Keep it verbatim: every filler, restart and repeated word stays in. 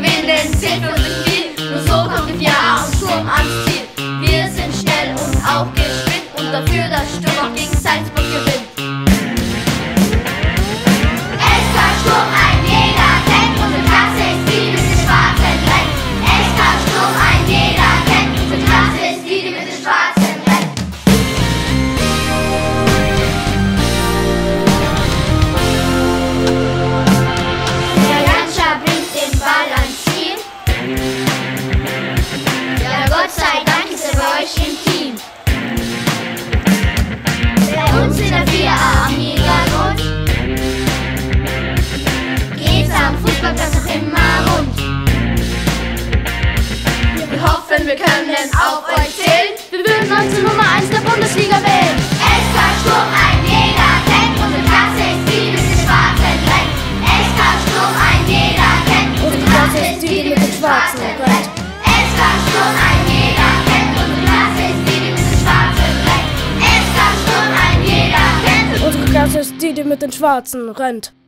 gewinnen, zählt für uns viel. Nur so kommt im Jahr und Sturm ans Ziel. Wir sind schnell und auch geschwind und dafür, dass Sturm auch gegen Salzburg gewinnt. S K Sturm, ein jeder kennt, unsere Klasse ist die mit den schwarzen Rennen. S K Sturm, ein jeder kennt, unsere Klasse ist die, die mit den schwarzen Rennen. Der Lanscher bringt den Ball ans Ziel. Ja, Gott sei Dank ist er bei euch im Team. Bei uns in der vier a am Jägergrund geht's am Fußballplatz noch immer rund. Wir hoffen, wir können auf euch zählen. Wir würden uns zur Nummer eins der Bundesliga wählen. S K Sturm, ein jeder kennt, unsere Klasse ist die mit den schwarzen Rennen. S K Sturm, ein jeder kennt, unsere Klasse ist die, die mit den schwarzen Rennen. S K Sturm, ein jeder kennt, unsere Klasse ist die, die mit den schwarzen Rennen. S K Sturm, ein jeder kennt, Unsere Klasse ist die, die mit den Schwarzen rennt.